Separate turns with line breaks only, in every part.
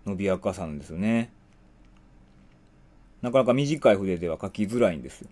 伸びやかさなんですよね。なかなか短い筆では描きづらいんですよ。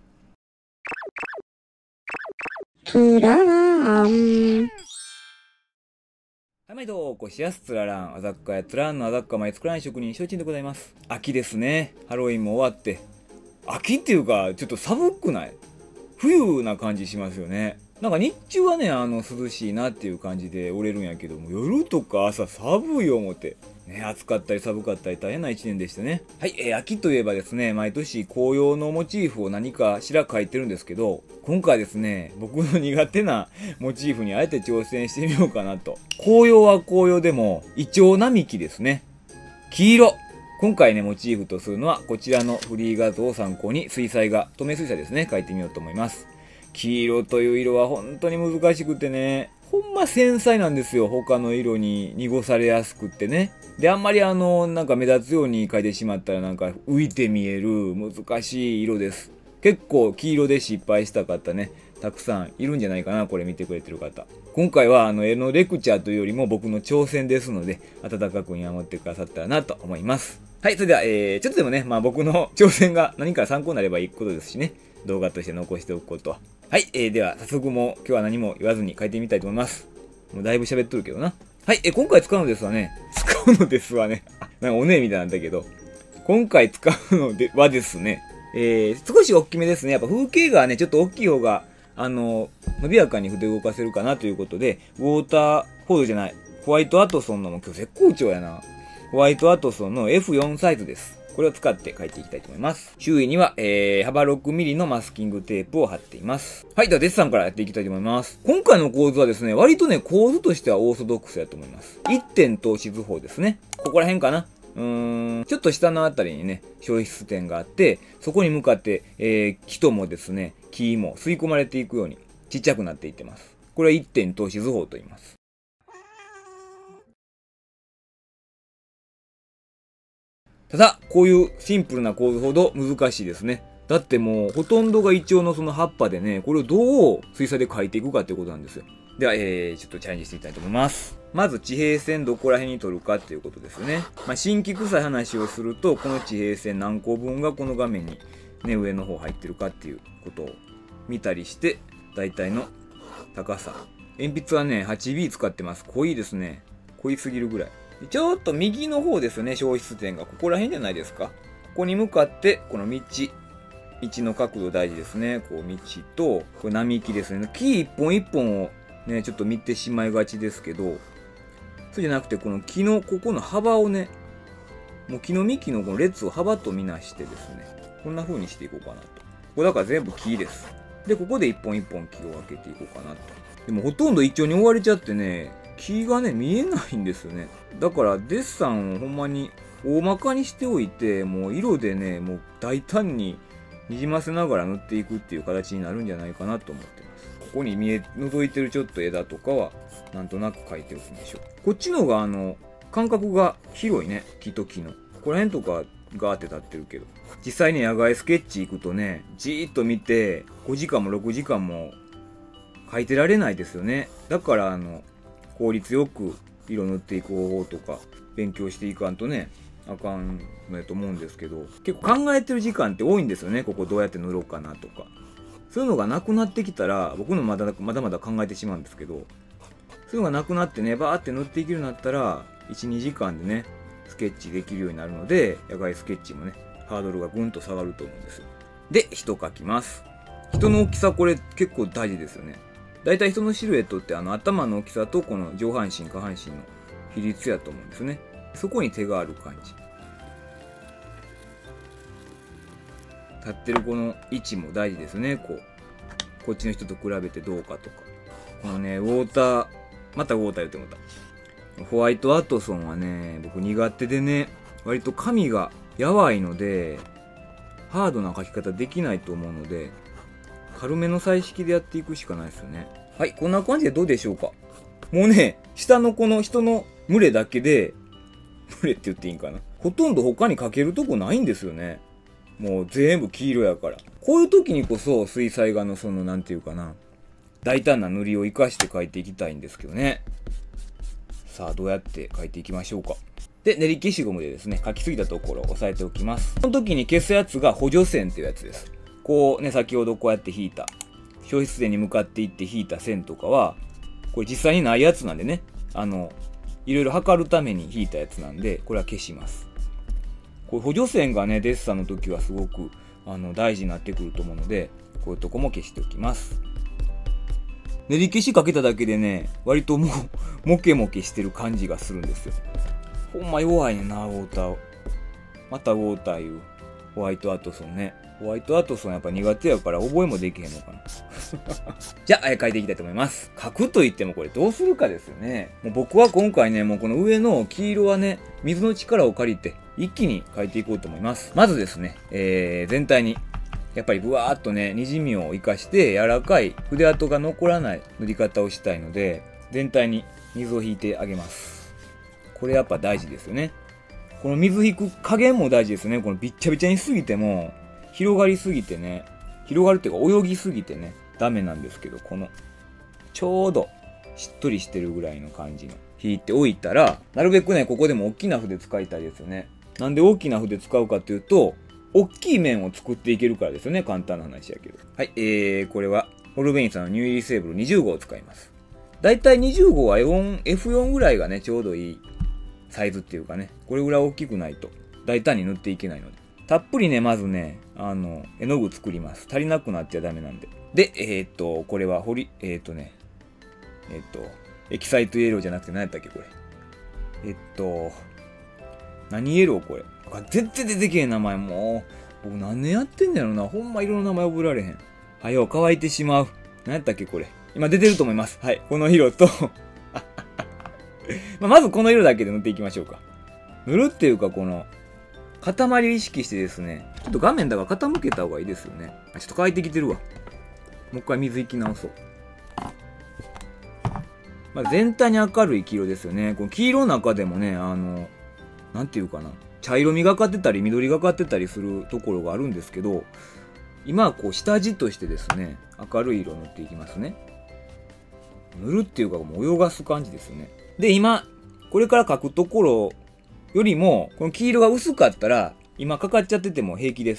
つららーん。
はい、毎度、こしやすつららん、あざっかやつらんのあざっかまい作らん職人、しょうちんでございます。秋ですね。ハロウィンも終わって。秋っていうか、ちょっと寒くない？冬な感じしますよね。なんか日中はね、涼しいなっていう感じで折れるんやけども、夜とか朝寒い思って。ね、暑かったり寒かったり大変な一年でしたね。はい、秋といえばですね、毎年紅葉のモチーフを何かしら描いてるんですけど、今回ですね、僕の苦手なモチーフにあえて挑戦してみようかなと。紅葉は紅葉でも、イチョウ並木ですね。黄色。今回ね、モチーフとするのは、こちらのフリー画像を参考に、水彩画、透明水彩ですね、描いてみようと思います。黄色という色は本当に難しくてね、ほんま繊細なんですよ。他の色に濁されやすくってね。で、あんまりなんか目立つように描いてしまったらなんか浮いて見える難しい色です。結構黄色で失敗した方ね、たくさんいるんじゃないかな、これ見てくれてる方。今回は絵のレクチャーというよりも僕の挑戦ですので、温かく見守ってくださったらなと思います。はい、それでは、ちょっとでもね、僕の挑戦が何か参考になればいいことですしね、動画として残しておくことは。はい、では早速もう今日は何も言わずに書いてみたいと思います。もうだいぶ喋っとるけどな。はい、今回使うのですわね。なんかおねえみたいなんだけど。今回使うのではですね、少し大きめですね。やっぱ風景画はね、ちょっと大きい方が、伸びやかに筆動かせるかなということで、ウォーターフォードじゃない、ホワイトアトソンの、もう今日絶好調やな。ホワイトアトソンの F4 サイズです。これを使って書いていきたいと思います。周囲には、幅 6mm のマスキングテープを貼っています。はい、ではデッサンからやっていきたいと思います。今回の構図はですね、割とね、構図としてはオーソドックスだと思います。一点透視図法ですね。ここら辺かな。ちょっと下のあたりにね、消失点があって、そこに向かって、木もですね、木も吸い込まれていくようにちっちゃくなっていってます。これは一点透視図法と言います。ただ、こういうシンプルな構図ほど難しいですね。だってもう、ほとんどがイチョウのその葉っぱでね、これをどう水彩で描いていくかっていうことなんですよ。では、ちょっとチャレンジしていきたいと思います。まず地平線どこら辺に撮るかっていうことですよね。新規臭い話をすると、この地平線何個分がこの画面にね、上の方入ってるかっていうことを見たりして、大体の高さ。鉛筆はね、8B 使ってます。濃いですね。濃いすぎるぐらい。ちょっと右の方ですよね、消失点が。ここら辺じゃないですか。ここに向かって、この道の角度大事ですね。こう道と、これ並木ですね。木一本一本をね、ちょっと見てしまいがちですけど、そうじゃなくて、この木の、ここの幅をね、もう木の幹のこの列を幅とみなしてですね、こんな風にしていこうかなと。これだから全部木です。で、ここで一本一本木を分けていこうかなと。でもほとんど一丁に追われちゃってね、木がね、見えないんですよね。だからデッサンをほんまに大まかにしておいて、もう色でね、もう大胆ににじませながら塗っていくっていう形になるんじゃないかなと思ってます。ここに覗いてるちょっと枝とかは、なんとなく描いておきましょう。こっちのが間隔が広いね、木と木の。ここら辺とかガーって立ってるけど。実際に野外スケッチ行くとね、じーっと見て、5時間も6時間も描いてられないですよね。だから効率よく色塗っていく方法とか勉強していかんとね、あかんのやと思うんですけど、結構考えてる時間って多いんですよね。ここどうやって塗ろうかなとか。そういうのがなくなってきたら、僕のまだまだ考えてしまうんですけど、そういうのがなくなってね、バーって塗っていけるようになったら、1、2時間でね、スケッチできるようになるので、野外スケッチもね、ハードルがぐんと下がると思うんですよ。で、人描きます。人の大きさ、これ結構大事ですよね。だいたい人のシルエットって頭の大きさとこの上半身下半身の比率やと思うんですね。そこに手がある感じ。立ってるこの位置も大事ですね。こっちの人と比べてどうかとか。このね、ウォーター、またウォーター言ってもた。ホワイトアトソンはね、僕苦手でね、割と紙がやわいので、ハードな描き方できないと思うので、軽めの彩色でやっていくしかないですよね。はい、こんな感じでどうでしょうか。もうね、下のこの人の群れだけで、群れって言っていいんかな。ほとんど他に描けるとこないんですよね。もう全部黄色やから。こういう時にこそ水彩画のなんていうかな、大胆な塗りを活かして描いていきたいんですけどね。さあ、どうやって描いていきましょうか。 で、練り消しゴムでですね、書きすぎたところを押さえておきます。その時に消すやつが補助線っていうやつです。こうね、先ほどこうやって引いた、消失点に向かっていって引いた線とかは、これ実際にないやつなんでね、いろいろ測るために引いたやつなんで、これは消します。これ補助線がね、デッサンの時はすごく大事になってくると思うので、こういうとこも消しておきます。練り消しかけただけでね、割ともう、モケモケしてる感じがするんですよ。ほんま弱いねんな、ウォーター。またウォーターいう。ホワイトアトソンね。ホワイトアトソンやっぱ苦手やから覚えもできへんのかな。じゃあ、書いていきたいと思います。書くと言ってもこれどうするかですよね。もう僕は今回ね、もうこの上の黄色はね、水の力を借りて一気に書いていこうと思います。まずですね、全体にやっぱりブワーっとね、滲みを生かして柔らかい筆跡が残らない塗り方をしたいので、全体に水を引いてあげます。これやっぱ大事ですよね。この水引く加減も大事ですね。このびっちゃびちゃにしすぎても、広がりすぎてね、広がるっていうか泳ぎすぎてね、ダメなんですけど、この、ちょうどしっとりしてるぐらいの感じの引いておいたら、なるべくね、ここでも大きな筆使いたいですよね。なんで大きな筆使うかっていうと、大きい面を作っていけるからですよね。簡単な話やけど。はい、これは、ホルベインさんのニューイリセーブル20号を使います。だいたい20号はF4 ぐらいがね、ちょうどいいサイズっていうかね、これぐらい大きくないと、大胆に塗っていけないので。たっぷりね、まずね、絵の具作ります。足りなくなっちゃダメなんで。で、これは、エキサイトイエローじゃなくて何やったっけ、これ。何イエローこれ。全然出てけえ名前。もう、僕何年やってんだろうな。ほんま色の名前覚えられへん。はよ、乾いてしまう。何やったっけ、これ。今出てると思います。はい。この色とまずこの色だけで塗っていきましょうか。塗るっていうか、この、塊を意識してですね、ちょっと画面だから傾けた方がいいですよね。ちょっと乾いてきてるわ。もう一回水引き直そう。まあ、全体に明るい黄色ですよね。この黄色の中でもね、なんていうかな。茶色みがかってたり、緑がかってたりするところがあるんですけど、今はこう下地としてですね、明るい色を塗っていきますね。塗るっていうかもう泳がす感じですよね。で、今、これから描くところよりも、この黄色が薄かったら、今かかっちゃってても平気です。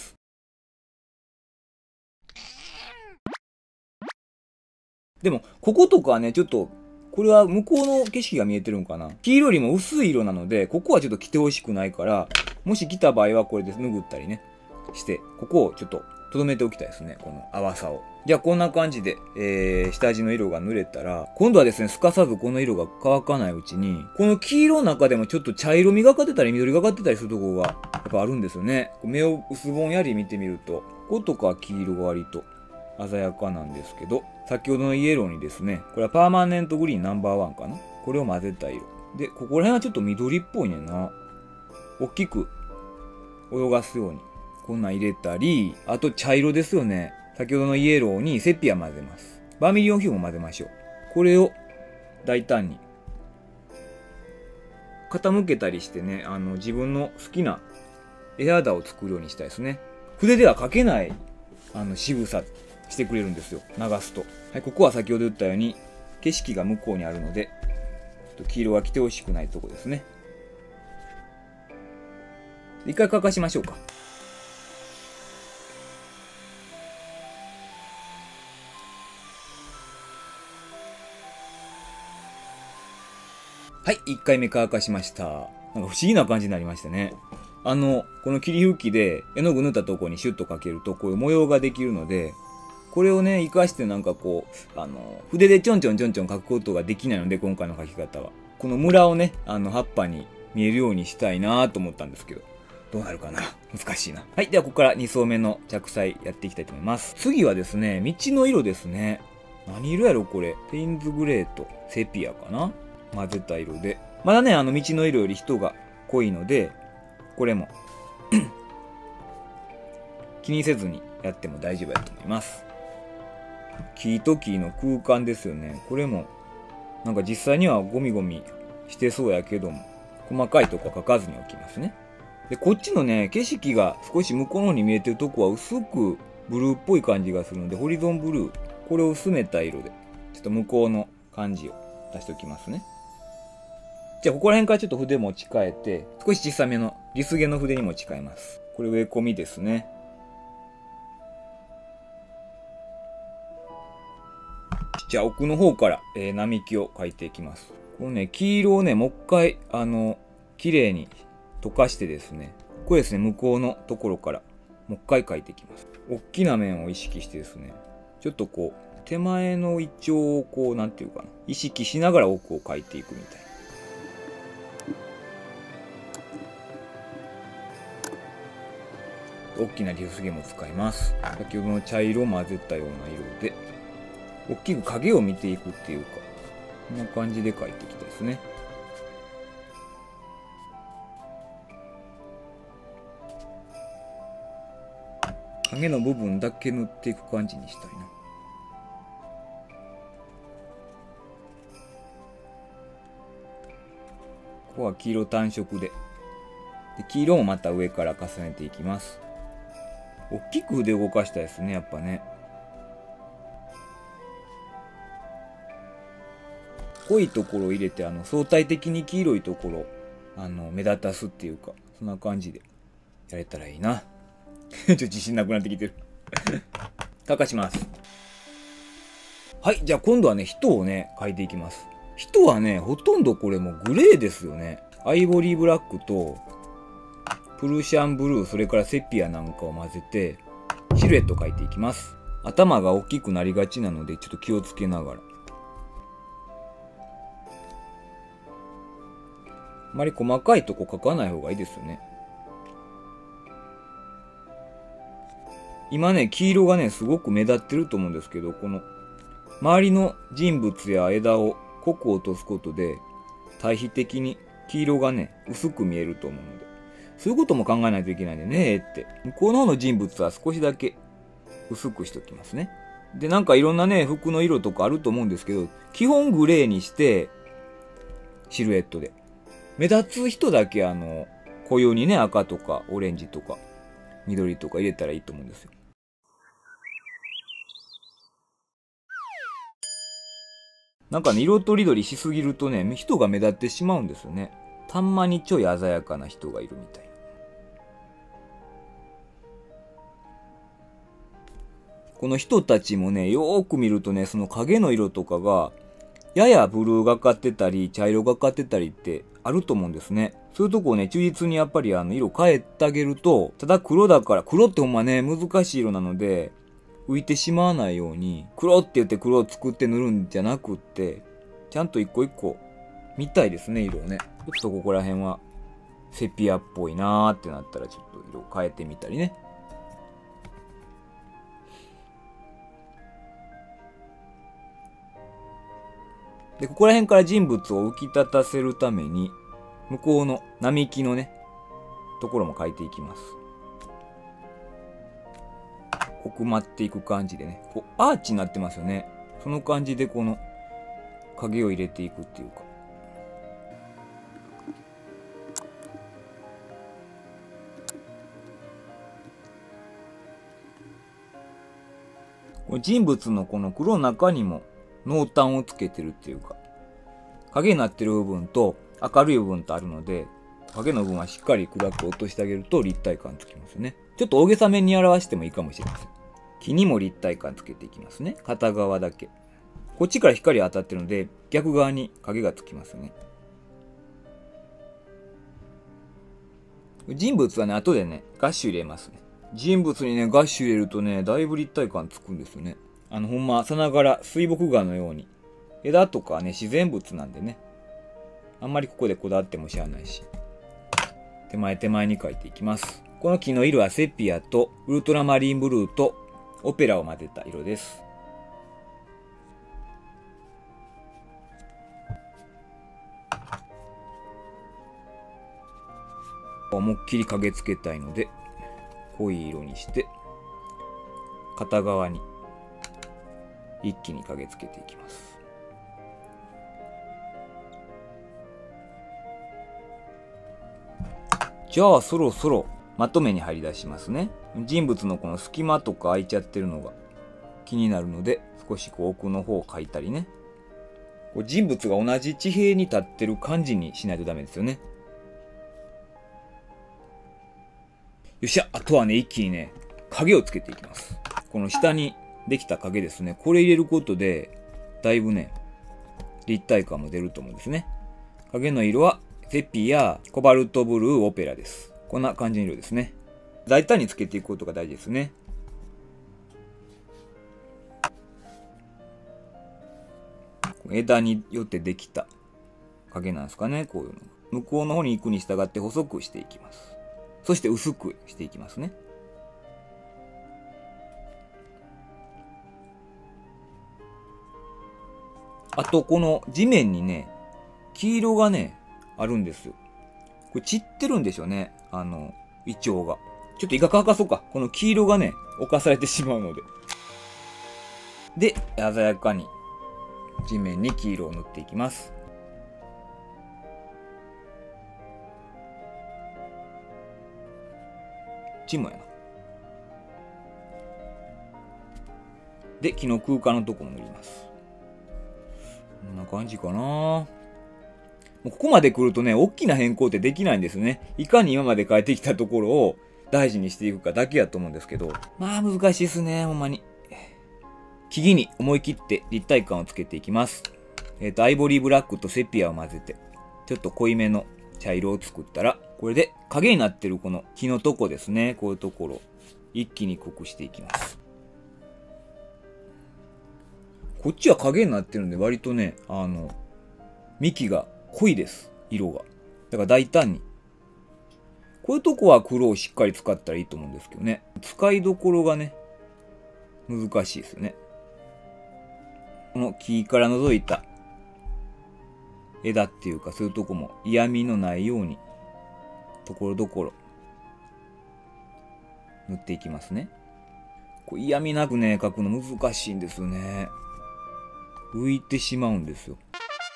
でも、こことかはね、ちょっと、これは向こうの景色が見えてるんかな。黄色よりも薄い色なので、ここはちょっと着てほしくないから、もし着た場合はこれで拭ったりね、して、ここをちょっと留めておきたいですね。この淡さを。じゃあこんな感じで、下地の色が塗れたら、今度はですね、すかさずこの色が乾かないうちに、この黄色の中でもちょっと茶色みがかってたり緑がかってたりするところが、やっぱあるんですよね。目を薄ぼんやり見てみると、こことか黄色が割と鮮やかなんですけど、先ほどのイエローにですね、これはパーマネントグリーンナンバー1かな。これを混ぜた色。で、ここら辺はちょっと緑っぽいねんな。大きく泳がすように。こんなん入れたり、あと茶色ですよね。先ほどのイエローにセピア混ぜます。バーミリオンヒューも混ぜましょう。これを大胆に傾けたりしてね、自分の好きなエアダを作るようにしたいですね。筆では描けない渋さしてくれるんですよ。流すと。はい、ここは先ほど言ったように景色が向こうにあるので、ちょっと黄色が来てほしくないとこですね。一回乾かしましょうか。はい、1回目乾かしました。なんか不思議な感じになりましたね。この霧吹きで絵の具塗ったところにシュッとかけるとこういう模様ができるので、これをね、活かしてなんかこう、筆でちょんちょんちょんちょん描くことができないので、今回の描き方は。このムラをね、葉っぱに見えるようにしたいなと思ったんですけど、どうなるかな？難しいな。はい、ではここから2層目の着彩やっていきたいと思います。次はですね、道の色ですね。何色やろこれ。ペインズグレーとセピアかな？混ぜた色で。まだね、道の色より人が濃いので、これも気にせずにやっても大丈夫だと思います。木と木の空間ですよね。これも、なんか実際にはゴミゴミしてそうやけども、細かいとこは描かずに置きますね。で、こっちのね、景色が少し向こうの方に見えてるとこは薄くブルーっぽい感じがするので、ホリゾンブルー。これを薄めた色で、ちょっと向こうの感じを出しておきますね。 じゃあここら辺からちょっと筆持ち替えて、少し小さめのリス毛の筆に持ち替えます。これ植え込みですね。じゃあ奥の方から、並木を描いていきます。このね、黄色をね、もう一回、綺麗に溶かしてですね、これですね、向こうのところからもう一回描いていきます。大きな面を意識してですね、ちょっとこう、手前のイチョウをこう、なんていうかな、意識しながら奥を描いていくみたいな。大きなリス毛も使います。先ほどの茶色を混ぜたような色で、大きく影を見ていくっていうか、こんな感じで描いていきたいですね。影の部分だけ塗っていく感じにしたいな。ここは黄色単色で。黄色もまた上から重ねていきます。大きく筆動かしたいですね、やっぱね。濃いところを入れて、相対的に黄色いところ、目立たすっていうか、そんな感じでやれたらいいな。ちょっと自信なくなってきてる。乾かします。はい、じゃあ今度はね、人をね、描いていきます。人はね、ほとんどこれもグレーですよね。アイボリーブラックと、プルシャンブルー、それからセピアなんかを混ぜて、シルエットを描いていきます。頭が大きくなりがちなので、ちょっと気をつけながら。あまり細かいとこ描かない方がいいですよね。今ね、黄色がね、すごく目立ってると思うんですけど、この、周りの人物や枝を濃く落とすことで、対比的に黄色がね、薄く見えると思うので、そういうことも考えないといけないんでね、って。向こうの方の人物は少しだけ薄くしときますね。で、なんかいろんなね、服の色とかあると思うんですけど、基本グレーにして、シルエットで。目立つ人だけ固有にね、赤とかオレンジとか緑とか入れたらいいと思うんですよ。なんかね、色とりどりしすぎるとね、人が目立ってしまうんですよね。たんまにちょい鮮やかな人がいるみたいな。この人たちもね、よーく見るとね、その影の色とかが、ややブルーがかってたり、茶色がかってたりってあると思うんですね。そういうとこをね、忠実にやっぱり色変えてあげると、ただ黒だから、黒ってほんまね、難しい色なので、浮いてしまわないように、黒って言って黒を作って塗るんじゃなくって、ちゃんと一個一個見たいですね、色をね。ちょっとここら辺は、セピアっぽいなーってなったら、ちょっと色を変えてみたりね。で、ここら辺から人物を浮き立たせるために、向こうの並木のね、ところも描いていきます。奥まっていく感じでね、こうアーチになってますよね。その感じでこの影を入れていくっていうか。この人物のこの黒の中にも濃淡をつけてるっていうか、影になってる部分と明るい部分とあるので、影の部分はしっかり暗く落としてあげると立体感つきますよね。ちょっと大げさめに表してもいいかもしれません。木にも立体感つけていきますね。片側だけ。こっちから光当たってるので、逆側に影がつきますよね。人物はね、後でね、ガッシュ入れますね。人物にね、ガッシュ入れるとね、だいぶ立体感つくんですよね。ほんま、さながら水墨画のように。枝とかね、自然物なんでね。あんまりここでこだわってもしゃあないし。手前手前に描いていきます。この木の色はセピアとウルトラマリンブルーとオペラを混ぜた色です。思いっきり影つけたいので、濃い色にして、片側に一気に影つけていきます。じゃあそろそろまとめに入り出しますね。人物のこの隙間とか空いちゃってるのが気になるので、少しこう奥の方を描いたりね。 こう人物が同じ地平に立ってる感じにしないとダメですよね。よっしゃ、あとはね、一気にね、影をつけていきます。この下にできた影ですね。これ入れることで、だいぶね、立体感も出ると思うんですね。影の色は、セピア、コバルトブルー、オペラです。こんな感じの色ですね。大胆につけていくことが大事ですね。枝によってできた影なんですかね、こういうの。向こうの方に行くに従って細くしていきます。そして薄くしていきますね。あと、この地面にね、黄色がね、あるんですよ。これ散ってるんでしょうね。イチョウが。ちょっとイカ乾かそうか。この黄色がね、侵されてしまうので。で、鮮やかに地面に黄色を塗っていきます。チムやな。で、木の空間のとこも塗ります。こんな感じかな。もうここまで来るとね、大きな変更ってできないんですね。いかに今まで変えてきたところを大事にしていくかだけやと思うんですけど。まあ難しいですね、ほんまに。木々に思い切って立体感をつけていきます。アイボリーブラックとセピアを混ぜて、ちょっと濃いめの茶色を作ったら、これで影になってるこの木のとこですね。こういうところ、一気に濃くしていきます。こっちは影になってるんで割とね、幹が濃いです。色が。だから大胆に。こういうとこは黒をしっかり使ったらいいと思うんですけどね。使いどころがね、難しいですよね。この木から覗いた枝っていうかそういうとこも嫌味のないようにところどころ塗っていきますね。こう嫌味なくね、描くの難しいんですよね。浮いてしまうんですよ。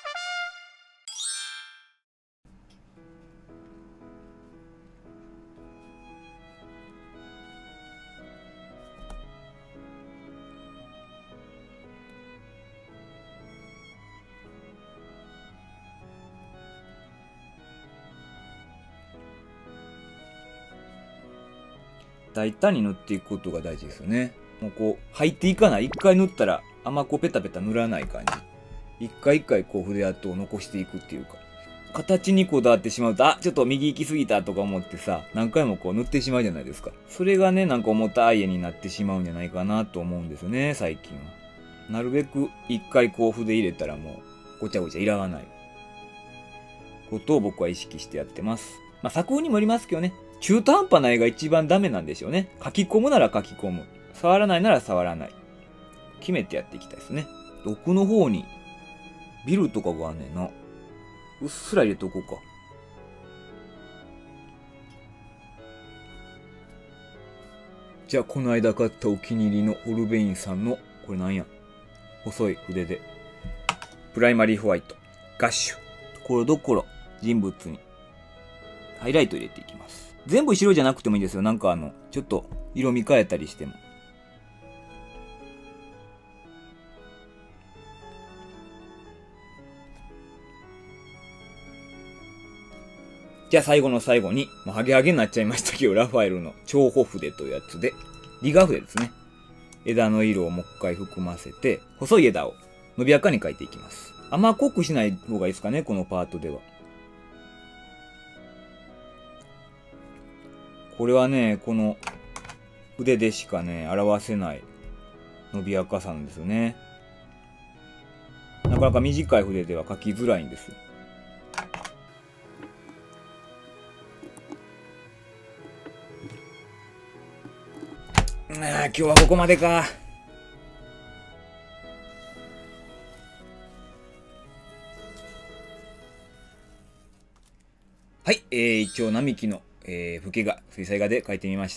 大胆に塗っていくことが大事ですよね。もうこう、入っていかない。一回塗ったら、あんまこうペタペタ塗らない感じ。一回一回こう筆跡を残していくっていうか。形にこだわってしまうと、あ、ちょっと右行き過ぎたとか思ってさ、何回もこう塗ってしまうじゃないですか。それがね、なんか重たい絵になってしまうんじゃないかなと思うんですよね、最近は。なるべく一回こう筆入れたらもう、ごちゃごちゃいらないことを僕は意識してやってます。まあ作風にもよりますけどね。中途半端な絵が一番ダメなんでしょうね。書き込むなら書き込む。触らないなら触らない。決めてやっていきたいですね。奥の方にビルとかがあんねんな。うっすら入れておこうか。じゃあこの間買ったお気に入りのオルベインさんの、これなんや。細い筆で。プライマリーホワイト。ガッシュ。ところどころ人物にハイライト入れていきます。全部白じゃなくてもいいですよ。なんかちょっと色味変えたりしても。じゃあ最後の最後に、もうハゲハゲになっちゃいましたけど、ラファエルの長穂筆というやつで、リガー筆ですね。枝の色をもう一回含ませて、細い枝を伸びやかに描いていきます。あんま濃くしない方がいいですかね、このパートでは。これはね、この筆でしかね、表せない伸びやかさなんですよね。なかなか短い筆では描きづらいんですよ。今日はここまでか。はい、一応並木の、風景画、水彩画で描いてみました。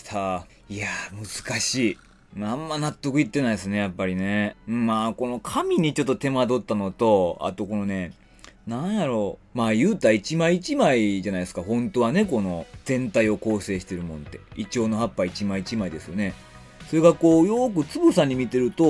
いやー、難しい。あんま納得いってないですね、やっぱりね。まあ、この紙にちょっと手間取ったのと、あとこのね、なんやろう。まあ言うたら一枚一枚じゃないですか。本当はね、この全体を構成してるもんって。イチョウの葉っぱ一枚一枚ですよね。それがこう、よーくつぶさに見てると、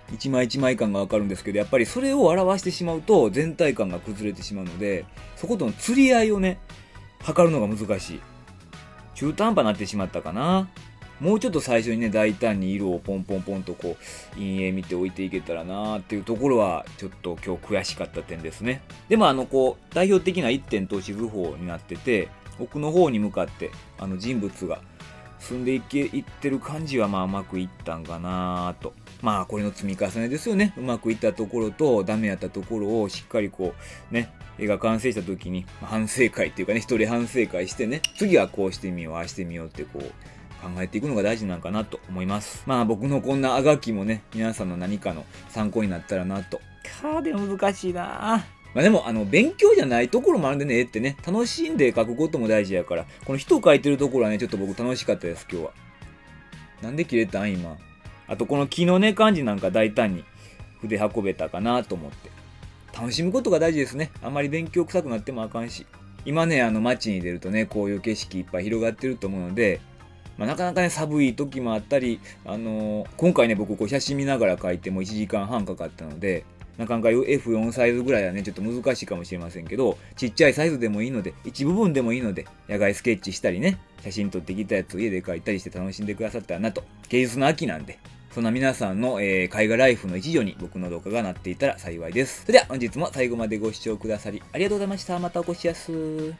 一枚一枚感がわかるんですけど、やっぱりそれを表してしまうと全体感が崩れてしまうので、そことの釣り合いをね、測るのが難しい。中途半端になってしまったかな。もうちょっと最初にね、大胆に色をポンポンポンとこう、陰影見て置いていけたらなーっていうところは、ちょっと今日悔しかった点ですね。でもこう、代表的な一点透視図法になってて、奥の方に向かって、人物が進んでいってる感じは、まあ、うまくいったんかなーと。まあ、これの積み重ねですよね。うまくいったところと、ダメやったところをしっかりこう、ね、絵が完成した時に、反省会っていうかね、一人反省会してね、次はこうしてみよう、ああしてみようってこう、考えていくのが大事なんかなと思います。まあ僕のこんなあがきもね、皆さんの何かの参考になったらなと。でも難しいな。まあでも勉強じゃないところもあるんでね、絵ってね、楽しんで描くことも大事やから、この人を描いてるところはね、ちょっと僕楽しかったです、今日は。なんで切れたん今。あとこの木のね、感じなんか大胆に筆運べたかなと思って。楽しむことが大事ですね。あんまり勉強臭くなってもあかんし。今ね、街に出るとね、こういう景色いっぱい広がってると思うので、まあ、なかなかね、寒い時もあったり、今回ね、僕こう写真見ながら描いても1時間半かかったので、なかなか F4 サイズぐらいはね、ちょっと難しいかもしれませんけど、ちっちゃいサイズでもいいので、一部分でもいいので、野外スケッチしたりね、写真撮ってきたやつを家で描いたりして楽しんでくださったらなと。芸術の秋なんで、そんな皆さんの、絵画ライフの一助に僕の動画がなっていたら幸いです。それでは本日も最後までご視聴くださりありがとうございました。またお越しやす。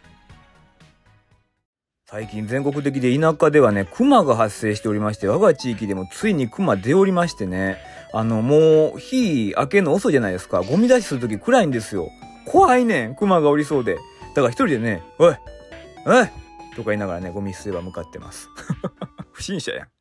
最近全国的で田舎ではね、熊が発生しておりまして、我が地域でもついに熊出おりましてね、もう日明けの遅いじゃないですか。ゴミ出しするとき暗いんですよ。怖いねん、熊がおりそうで。だから一人でね、おいおいとか言いながらね、ゴミ捨て場向かってます。不審者やん。